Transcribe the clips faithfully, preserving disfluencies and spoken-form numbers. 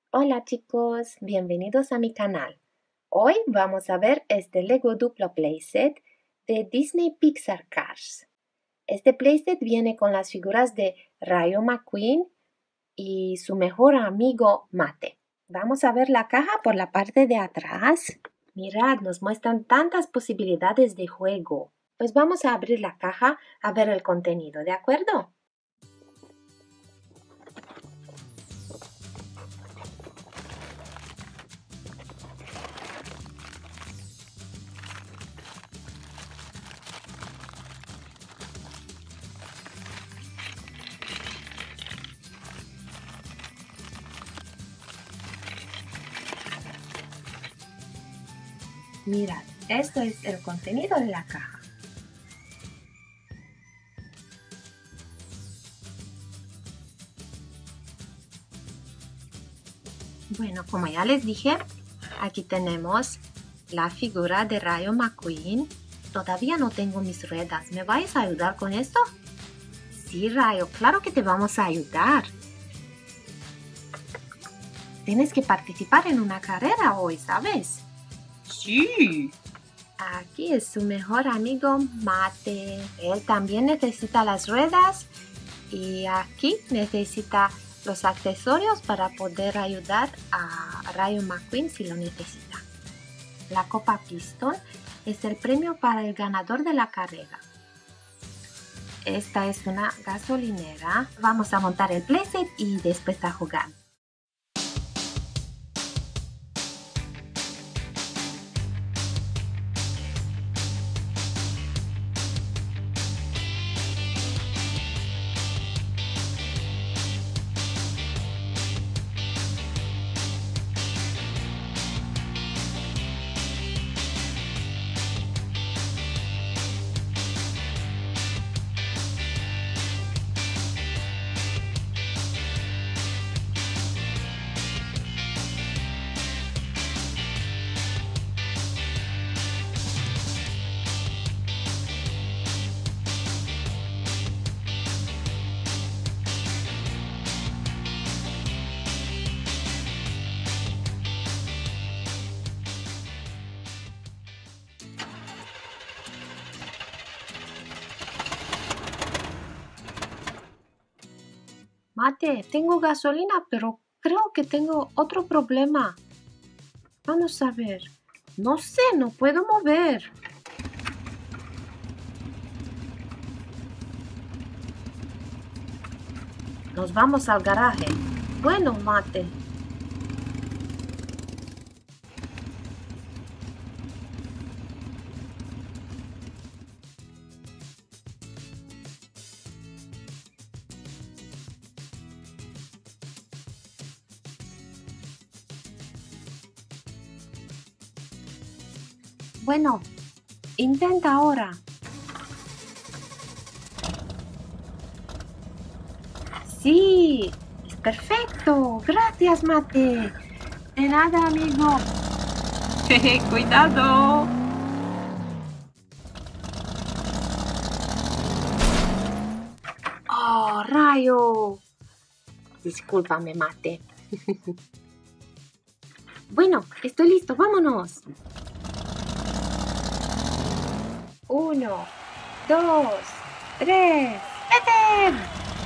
Hola chicos, bienvenidos a mi canal. Hoy vamos a ver este Lego Duplo Playset de Disney Pixar Cars. Este playset viene con las figuras de Rayo McQueen y su mejor amigo Mate. Vamos a ver la caja por la parte de atrás. Mirad, nos muestran tantas posibilidades de juego. Pues vamos a abrir la caja a ver el contenido, ¿de acuerdo? Mirad, esto es el contenido de la caja. Bueno, como ya les dije, aquí tenemos la figura de Rayo McQueen. Todavía no tengo mis ruedas. ¿Me vais a ayudar con esto? Sí, Rayo, claro que te vamos a ayudar. Tienes que participar en una carrera hoy, ¿sabes? Sí. Aquí es su mejor amigo Mate. Él también necesita las ruedas y aquí necesita los accesorios para poder ayudar a Rayo McQueen si lo necesita. La Copa Piston es el premio para el ganador de la carrera. Esta es una gasolinera. Vamos a montar el playset y después a jugar. Mate, tengo gasolina, pero creo que tengo otro problema. Vamos a ver. No sé, no puedo mover. Nos vamos al garaje. Bueno, Mate. Bueno, intenta ahora. Sí, es perfecto. Gracias, Mate. De nada, amigo. Jeje, cuidado. Oh, rayo. Discúlpame, Mate. Bueno, estoy listo. Vámonos. Uno, dos, tres. ¡Vete!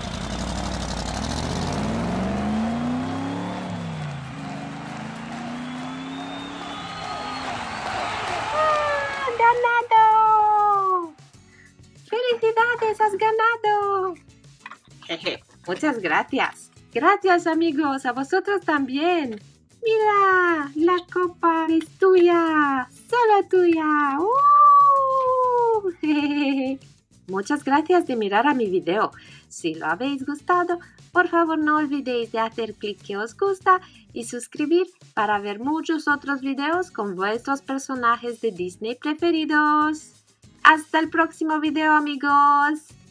¡Ganado! ¡Felicidades! ¡Has ganado! Jeje, muchas gracias. Gracias, amigos, a vosotros también. ¡Mira! La copa es tuya. ¡Solo tuya! ¡Uh! Muchas gracias de mirar a mi video. Si lo habéis gustado, por favor no olvidéis de hacer clic que os gusta y suscribir para ver muchos otros videos con vuestros personajes de Disney preferidos. Hasta el próximo video, amigos.